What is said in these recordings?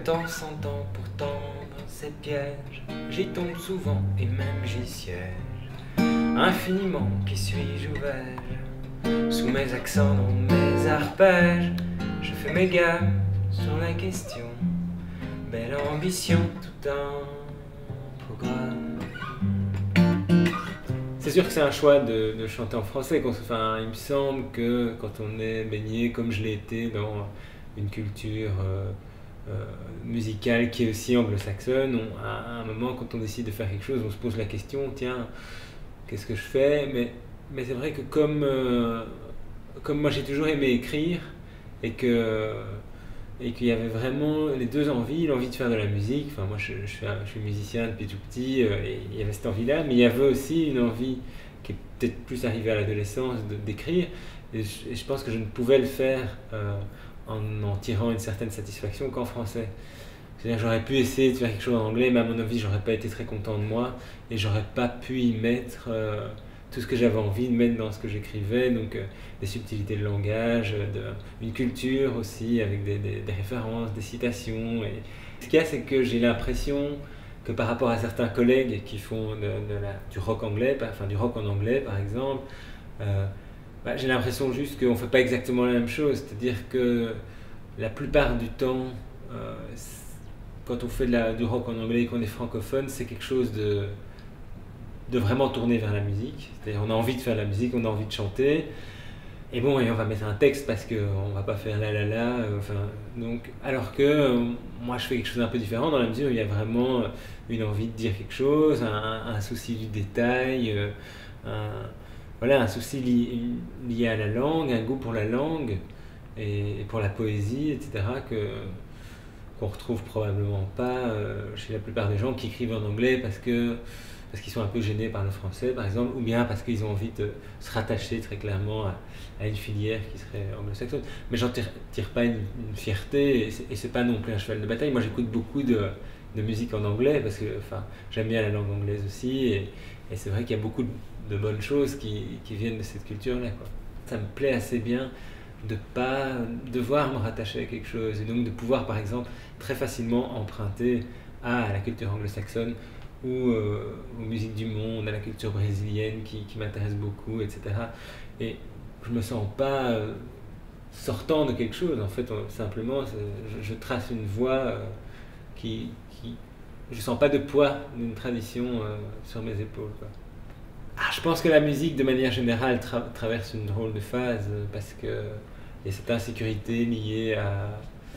temps sans temps pour tendre ces pièges, j'y tombe souvent et même j'y siège. Infiniment qui suis-je ou vais-je, sous mes accents, dans mes arpèges, je fais mes gammes sur la question, belle ambition, tout un programme. C'est sûr que c'est un choix de chanter en français. Enfin, il me semble que quand on est baigné, comme je l'ai été, dans une culture musicale qui est aussi anglo-saxonne, à un moment, quand on décide de faire quelque chose, on se pose la question, tiens, qu'est-ce que je fais? Mais c'est vrai que comme moi j'ai toujours aimé écrire, et qu'il y avait vraiment les deux envies, l'envie de faire de la musique. Enfin, moi je suis musicien depuis tout petit, et il y avait cette envie-là, mais il y avait aussi une envie qui est peut-être plus arrivée à l'adolescence d'écrire, et je pense que je ne pouvais le faire en tirant une certaine satisfaction qu'en français. C'est-à-dire que j'aurais pu essayer de faire quelque chose en anglais, mais à mon avis j'aurais pas été très content de moi, et j'aurais pas pu y mettre tout ce que j'avais envie de mettre dans ce que j'écrivais, donc des subtilités de langage, une culture aussi, avec des références, des citations. Et ce qu'il y a, c'est que j'ai l'impression que par rapport à certains collègues qui font du rock anglais, enfin du rock en anglais par exemple, j'ai l'impression juste qu'on ne fait pas exactement la même chose. C'est-à-dire que la plupart du temps, quand on fait du rock en anglais et qu'on est francophone, c'est quelque chose de vraiment tourner vers la musique. C'est-à-dire on a envie de faire la musique, on a envie de chanter, et bon, et on va mettre un texte parce qu'on va pas faire la la la, enfin, donc, alors que moi je fais quelque chose d'un peu différent, dans la mesure où il y a vraiment une envie de dire quelque chose, un souci du détail, voilà, un souci lié à la langue, un goût pour la langue et pour la poésie, etc., qu'on retrouve probablement pas chez la plupart des gens qui écrivent en anglais parce qu'ils sont un peu gênés par le français, par exemple, ou bien parce qu'ils ont envie de se rattacher très clairement à une filière qui serait anglo-saxonne. Mais j'en tire pas une fierté, et c'est pas non plus un cheval de bataille. Moi, j'écoute beaucoup de musique en anglais, parce que j'aime bien la langue anglaise aussi, et c'est vrai qu'il y a beaucoup de bonnes choses qui viennent de cette culture-là, quoi. Ça me plaît assez bien de pas devoir me rattacher à quelque chose, et donc de pouvoir, par exemple, très facilement emprunter à la culture anglo-saxonne, ou aux musiques du monde, à la culture brésilienne qui m'intéresse beaucoup, etc. Et je me sens pas sortant de quelque chose, en fait, simplement je trace une voie je sens pas de poids d'une tradition sur mes épaules, quoi. Je pense que la musique, de manière générale, traverse une drôle de phase, parce que il y a cette insécurité liée à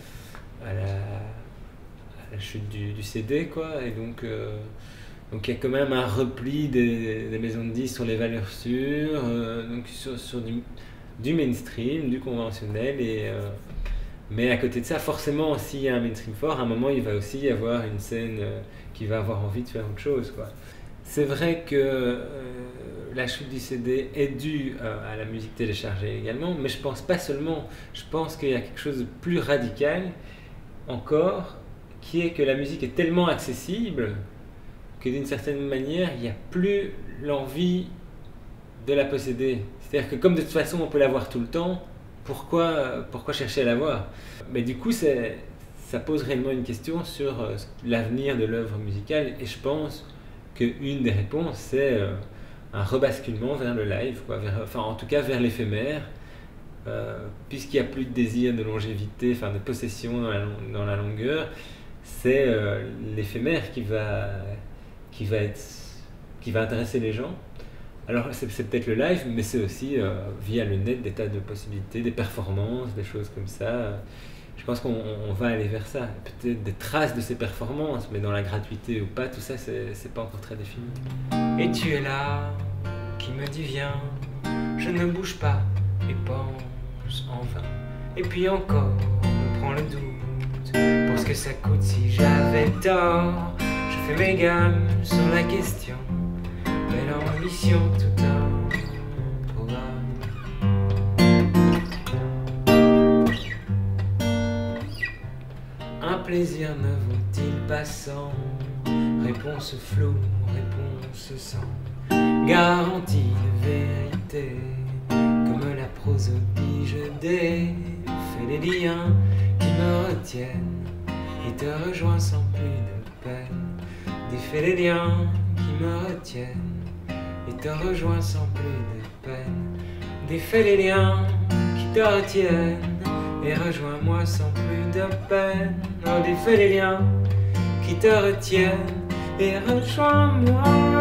la chute du CD, quoi, et donc il y a quand même un repli des maisons de disques sur les valeurs sûres, donc sur du mainstream, du conventionnel, mais à côté de ça, forcément, s'il y a un mainstream fort, à un moment il va aussi y avoir une scène qui va avoir envie de faire autre chose, quoi. C'est vrai que la chute du CD est due à la musique téléchargée également, mais je pense pas seulement. Je pense qu'il y a quelque chose de plus radical encore, qui est que la musique est tellement accessible que d'une certaine manière, il n'y a plus l'envie de la posséder. C'est-à-dire que comme de toute façon on peut l'avoir tout le temps, pourquoi chercher à l'avoir? Mais du coup, ça pose réellement une question sur l'avenir de l'œuvre musicale, et je pense qu'une des réponses, c'est un rebasculement vers le live, quoi, enfin en tout cas vers l'éphémère, puisqu'il n'y a plus de désir de longévité, enfin de possession dans la longueur. C'est l'éphémère qui va intéresser les gens. Alors c'est peut-être le live, mais c'est aussi via le net des tas de possibilités, des performances, des choses comme ça. Je pense qu'on va aller vers ça. Peut-être des traces de ces performances, mais dans la gratuité ou pas, tout ça, c'est pas encore très défini. Et tu es là, qui me dit viens, je ne bouge pas et pense en vain. Et puis encore, on me prend le doute pour ce que ça coûte si j'avais tort. Je fais mes gammes sur la question, belle ambition, tout un programme. Un plaisir ne vaut-il pas cent? Réponse floue, réponse sans garantie de vérité. Comme la prosodie, je défais les liens qui me retiennent qui te rejoint sans plus de peine. Défais les liens qui me retiennent et te rejoins sans plus de peine. Défais les liens qui te retiennent et rejoins-moi sans plus de peine. Oh, défais les liens qui te retiennent et rejoins-moi.